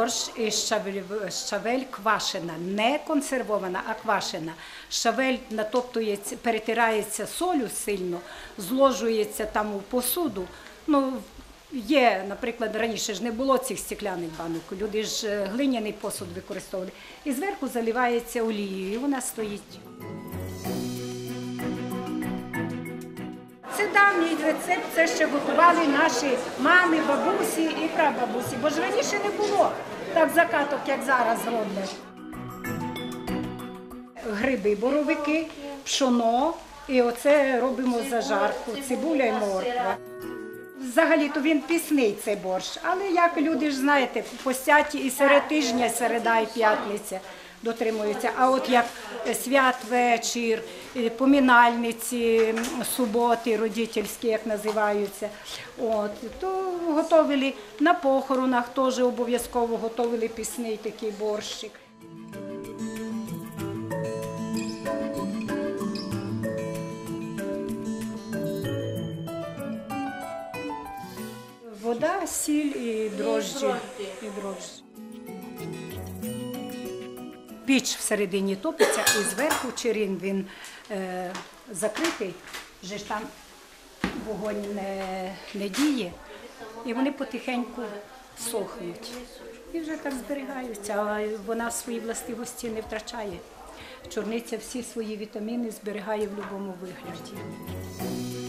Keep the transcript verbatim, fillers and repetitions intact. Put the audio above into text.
борщ із щавель, щавель квашена, не консервована, а квашена. Щавель натоптується, перетирається солью сильно, зложується там у посуду. Ну, є, наприклад, раніше ж не було цих стекляних банок, люди ж глиняний посуд використовували. І зверху заливається олією, і вона стоїть. Це давній рецепт, це ще готували наші мами, бабусі і прабабусі, бо ж раніше не було так закаток, як зараз роблять. Гриби, боровики, пшоно, і оце робимо зажарку, цибуля і морква. Взагалі-то він пісний, цей борщ, але як люди ж знаєте, постять і серед тижня, середа і п'ятниця дотримуються. А от як святвечір, поминальниці, суботи родительські, як називаються, от, то готували на похоронах, теж обов'язково готували пісний такий борщик. Вода, сіль і дрожжі. І дрожжі. Піч всередині топиться і зверху черін він е, закритий, вже ж там вогонь не, не діє, і вони потихеньку сохнуть. І вже так зберігаються, а вона свої властивості не втрачає. Чорниця всі свої вітаміни зберігає в будь-якому вигляді.